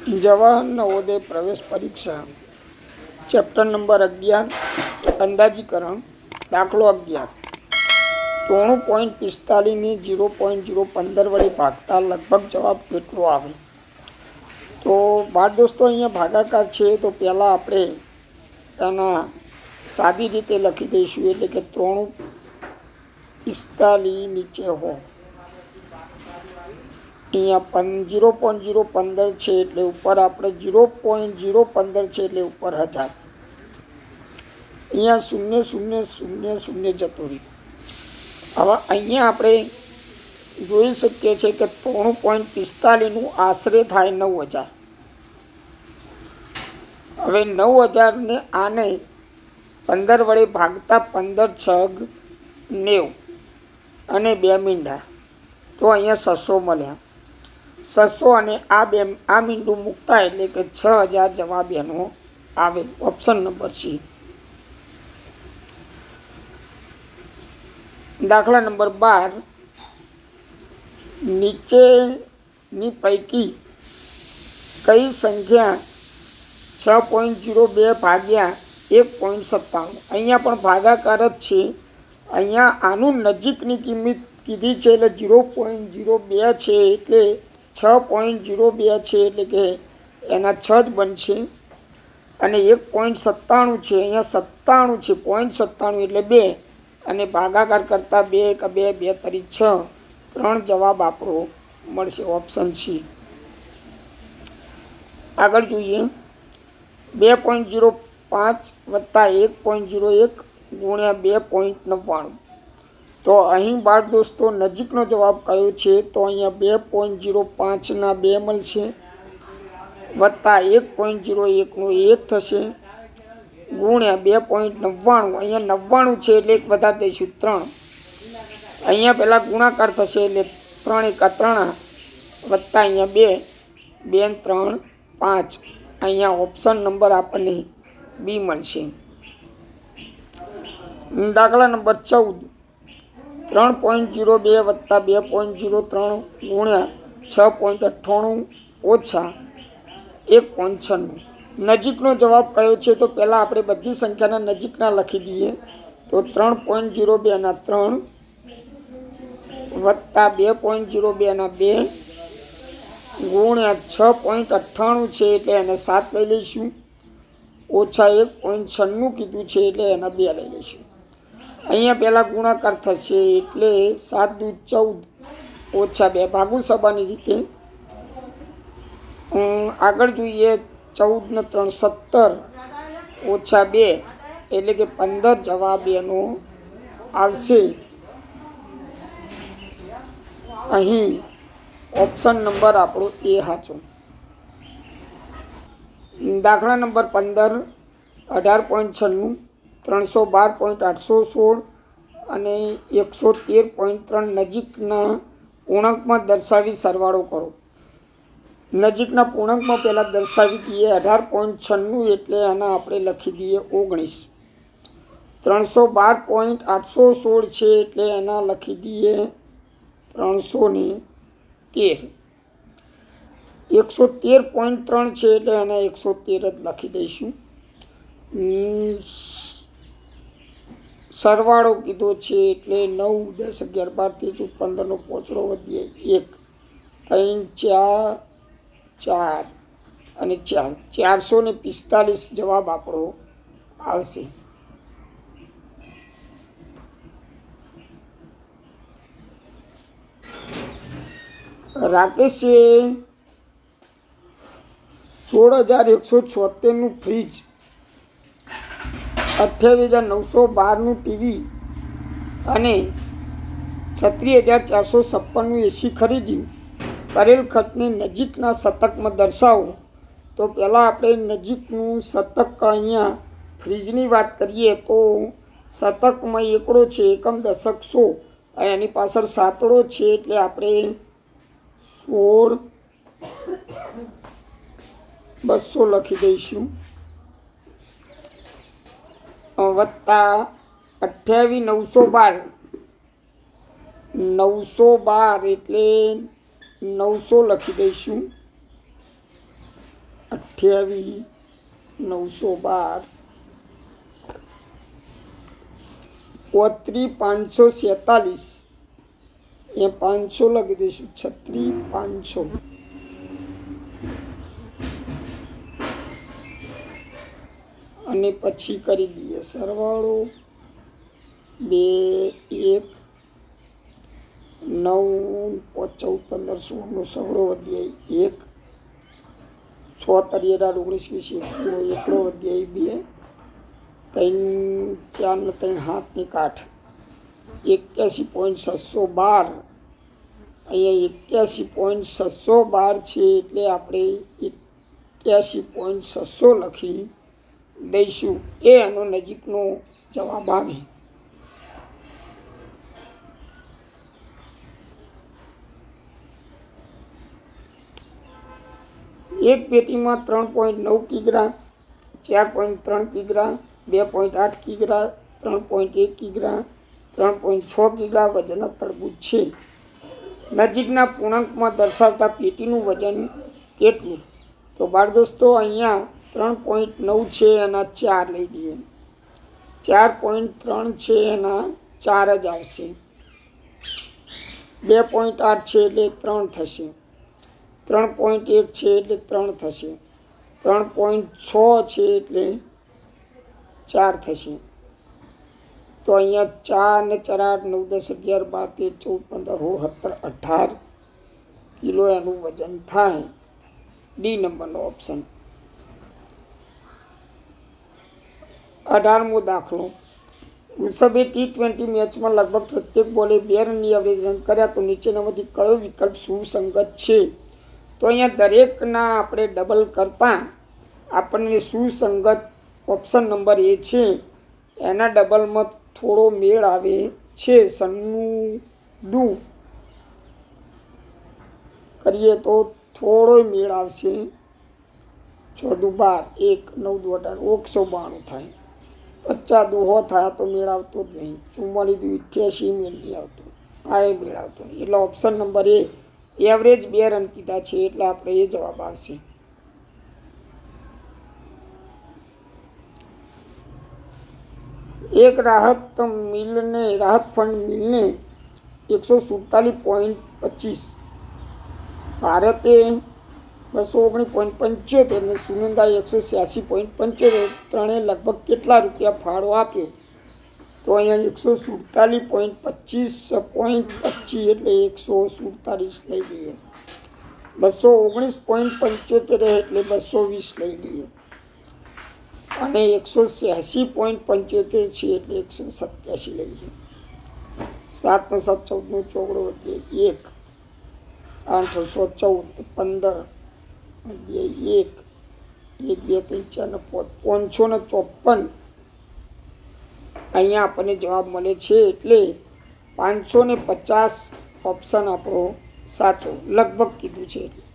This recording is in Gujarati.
જવાહર નવોદય પ્રવેશ પરીક્ષા ચેપ્ટર નંબર 11 અંદાજીકરણ દાખલો 11 93.45 ને 0.015 વડે ભાગતા લગભગ જવાબ કેટલો આવે। તો બાળ દોસ્તો અહીંયા ભાગાકાર છે તો પહેલાં આપણે એના સાદી રીતે લખી દઈશું, એટલે કે 345 નીચે હો, અહીંયા 0.015 છે એટલે ઉપર આપણે 0.015 છે એટલે ઉપર 1000, અહીંયા 0 0 0 0 જતું રહ્યું। હવે અહીંયા આપણે જોઈ શકીએ છીએ કે 3.45નું આશરે થાય 9000। હવે 9000 ને આને 15 વડે ભાગતા 15 છગ 90 અને 2 મીંડા, તો અહીંયા 600 મળ્યા। 600 અને આ મીંડું મૂકતા એટલે કે 6000 જવાબ એનો આવે, ઓપ્શન નંબર સી। દાખલા નંબર 12, નીચેની પૈકી કઈ સંખ્યા 6.02 ભાગ્યા 1.97, અહીંયા પણ ભાગાકાર જ છે। અહીંયા આનું નજીકની કિંમત કીધી છે એટલે 0.02 છે, એટલે 6.02 છે એટલે કે એના 6 જ બનશે, અને 1.97 છે, અહીંયા 97 છે, 0.97 એટલે 2, અને ભાગાકાર કરતાં 2 કે 2 2 તરી 6, 3 જવાબ આપણો મળશે, ઓપ્શન સી। આગળ જોઈએ, 2.05 વત્તા 1.01 ગુણ્યા 2.99, તો અહીં બાળ દોસ્તો નજીકનો જવાબ કયો છે, તો અહીંયા 2.05ના 2 મળશે, વત્તા 1.01નું 1 થશે, ગુણ્યા 2.99, અહીંયા 99 છે એટલે 1 વધારી દઈશું 3, અહીંયા પહેલાં ગુણાકાર થશે એટલે 3 × 3, વત્તા અહીંયા 2 2 3 5, અહીંયા ઓપ્શન નંબર આપણને બી મળશે। દાખલા નંબર 14, 3.02 વત્તા 2.03 ગુણ્યા 6.98 ઓછા 1.96, નજીકનો જવાબ કયો છે, તો પહેલાં આપણે બધી સંખ્યાના નજીકના લખી દઈએ, તો 3.02ના 3 વત્તા 2.02ના 2 ગુણ્યા 6.98 છે એટલે એને 7 લઈ લઈશું, ઓછા 1.96 કીધું છે એટલે એના 2 લઈ લઈશું। અહીંયા પહેલાં ગુણાકાર થશે એટલે 7 દુ 14 ઓછા 2 ભાગુ સભાની રીતે। આગળ જોઈએ, 14 ને 3 17 ઓછા 2 એટલે કે 15 જવાબ એનો આવશે। અહીં ઓપ્શન નંબર આપણો એ સાચો। દાખલા નંબર 15, 18.96 312.816 અને 113.3 નજીકના પૂર્ણાંકમાં દર્શાવી સરવાળો કરો। નજીકના પૂર્ણાંકમાં પહેલાં દર્શાવી દઈએ, 18.96 એટલે આના આપણે લખી દઈએ 19, 312.816 છે એટલે એના લખી દઈએ 313, 113.3 છે એટલે એના 113 જ લખી દઈશું। સરવાળો કીધો છે એટલે 9 10 11 12 13 14 15નો પોચડો વધીએ 1 3 4 4 અને 4, 445 જવાબ આપણો આવશે। રાકેશે 16,176નું ફ્રીજ, 28,912નું ટીવી અને 36,456નું એસી ખરીદ્યું। કરેલ ખર્ચને નજીકના શતકમાં દર્શાવો। તો પહેલાં આપણે નજીકનું શતક, અહીંયા ફ્રીજની વાત કરીએ તો શતકમાં એકડો છે, એકમ દશક 100, અને એની પાછળ સાતડો છે એટલે આપણે 16,200 લખી દઈશું, વત્તા 28,912 912 એટલે 900 લખી દઈશું, 28 912 35 547 એ 500 લખી દઈશું 36 500 અને પછી કરી દઈએ સરવાળો 2 1 9 14 15 16 નો સગડો વધ્યાય 1 6 તરી 18 20 એકડો વધ્યાય 2 3 4 ને 3 હાથ ની કાઠ 81.612 અહીંયા 81.612 છે એટલે આપણે 81.600 લખી દઈશું એ એનો નજીકનો જવાબ આવે। એક પેટીમાં 3.9 કિગ્રા 4.3 કિગ્રા 2.8 કિગ્રા 3.1 કિગ્રા 3.6 કિગ્રા વજનના તરબૂચ છે। નજીકના પૂર્ણાંકમાં દર્શાવતા પેટીનું વજન કેટલું? તો બાળ દોસ્તો અહીંયા 3.9 છે એના 4 લઈ લઈએ, 4.3 છે એના 4 જ આવશે, 2.8 છે એટલે 3 થશે, 3.1 છે એટલે 3 થશે, 3.6 છે એટલે 4 થશે। તો અહીંયા 4 ને 4 8 9 10 11 12 13 14 15 16 17 18 કિલો એનું વજન થાય। ડી નંબરનો ઓપ્શન। 18મો દાખલો, ઋષભે T20 મેચમાં લગભગ પ્રત્યેક બોલે 2 રનની એવરેજ રન કર્યા તો નીચેનામાંથી કયો વિકલ્પ સુસંગત છે? તો અહીંયા દરેકના આપણે ડબલ કરતાં આપણને સુસંગત ઓપ્શન નંબર એ છે, એના ડબલમાં થોડો મેળ આવે છે। સન્નું દુ કરીએ તો થોડો મેળ આવશે, 6 દુ 12 1 9 દુ 18 192 થાય, 50 દુ 100 થાય તો મેળ આવતો જ નહીં, 44 દુ 88 મેળ નહીં આવતો, આ એ મેળ આવતો નહીં, એટલે option number A average 2 run કીધા છે એટલે આપણે એ જવાબ આવશે। એક રાહત ફંડ મિલને 147.25, ભારતે 219.75 અને સુનંદાએ 186.75, ત્રણે લગભગ કેટલા રૂપિયા ફાળો આપ્યો? તો અહીંયા 147.25.25 એટલે 147 લઈ લઈએ, 219.75 એટલે 220 લઈ લઈએ, અને 186.75 છે એટલે 187 લઈએ। 7 ને 7 14 નો ચોગડો વધ્યા 1, 814 15 વધ્યા 1 1 2 3 4 ને 554 અહીંયા આપણને જવાબ મળે છે એટલે 550 ઓપ્શન આપણો સાચો, લગભગ કીધું છે।